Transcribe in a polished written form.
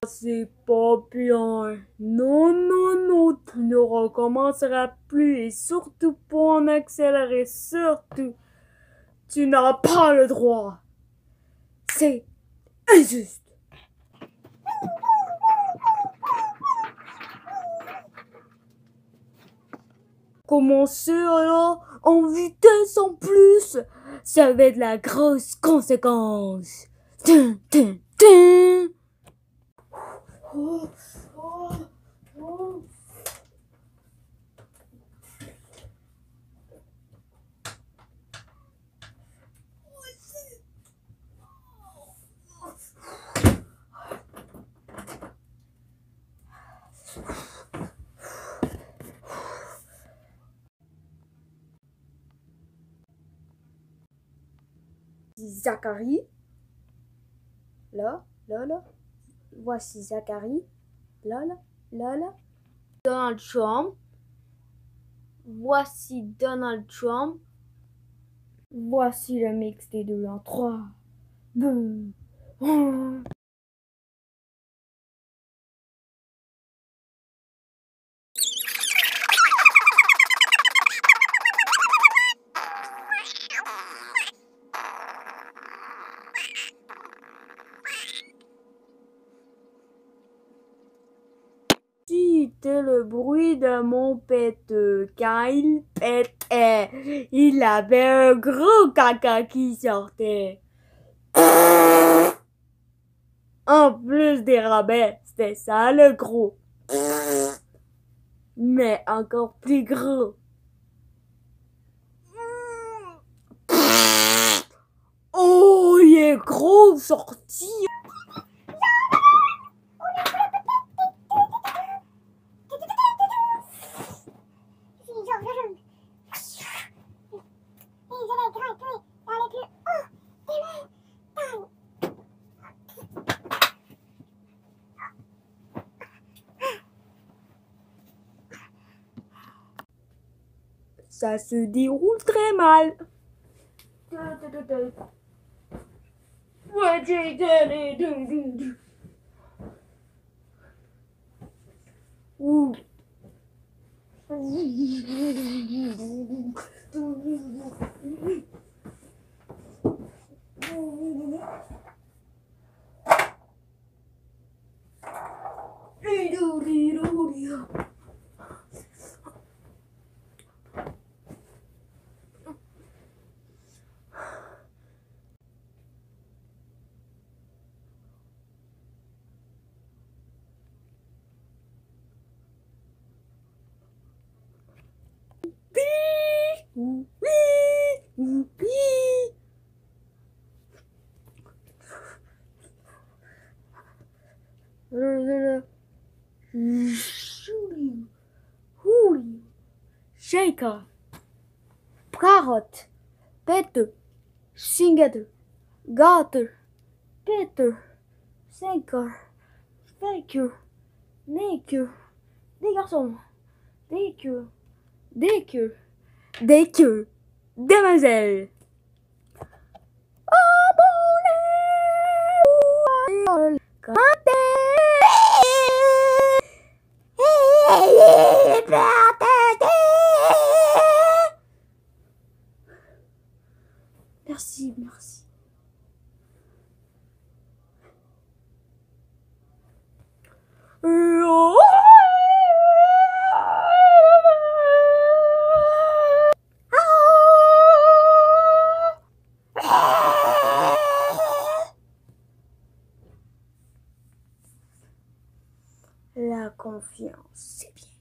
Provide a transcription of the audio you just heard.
C'est pas bien. Non, non, non, tu ne recommenceras plus et surtout pas en accélérer, surtout. Tu n'as pas le droit. C'est injuste. Commencer alors en vitesse en plus, ça va être la grosse conséquence. Tin, tin, tin. Oh, oh, oh. Zacharie. Là. Voici Zacharie. Là. Donald Trump. Voici Donald Trump. Voici le mix des deux en 3, 2, 1. C'était le bruit de mon pète. Quand il pétait, il avait un gros caca qui sortait. En plus des rabais, c'était ça le gros. Mais encore plus gros. Oh, il est gros sorti. Ça se déroule très mal. Ouh. Shaker, carrot, Peter, Singer, Gator, Peter, Sinker, Faker, Maker, des garçons, des queues, demoiselles. Abonnez-vous. Merci. La confiance, c'est bien.